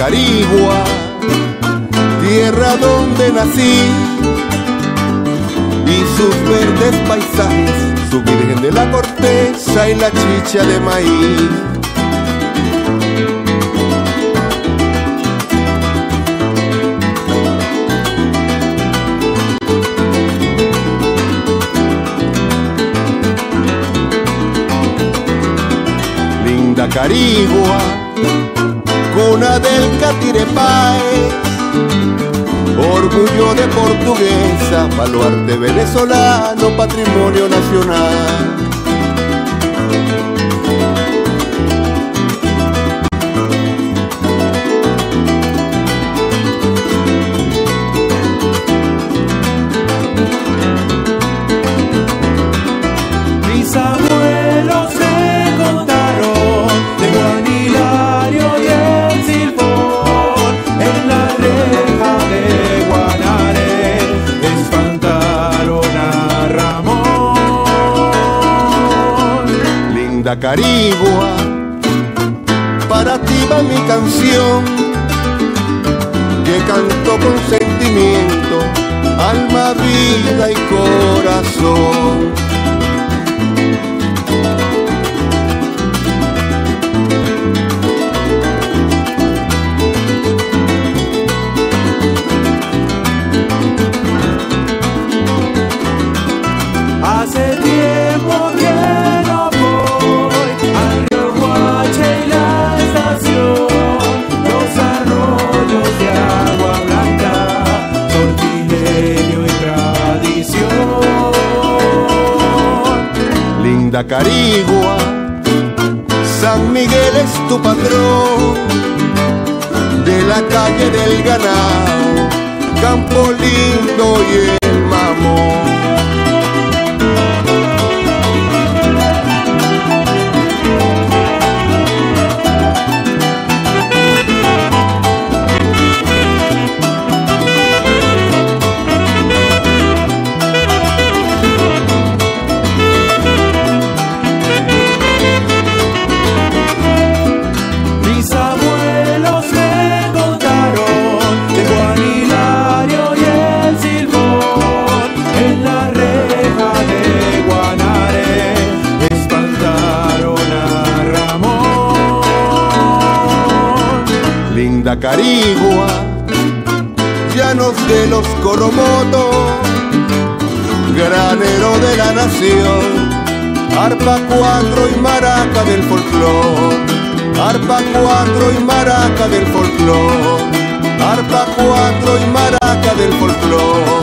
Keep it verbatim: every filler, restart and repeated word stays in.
Carigua, tierra donde nací, y sus verdes paisajes, su virgen de la corteza y la chicha de maíz. Linda Carigua, cuna del Catirepáez, orgullo de portuguesa, baluarte venezolano, patrimonio nacional. Mis abuelos me contaron de Juan Hilario y el Silfón, en la reja de Guanare espantaron a Ramón. Linda Carigua, para ti va mi canción, que canto con sentimiento, alma, vida y corazón. Hace tiempo que no voy al río Guache y la estación, los arroyos de agua blanca, sortilegio y tradición. Linda Carigua, San Miguel es tu patrón, de la calle del ganado, Campo Lindo y el Mamón. Linda Carigua, llanos de los Coromotos, granero de la nación, arpa cuatro y maraca del folclor, arpa cuatro y maraca del folclor, arpa cuatro y maraca del folclor.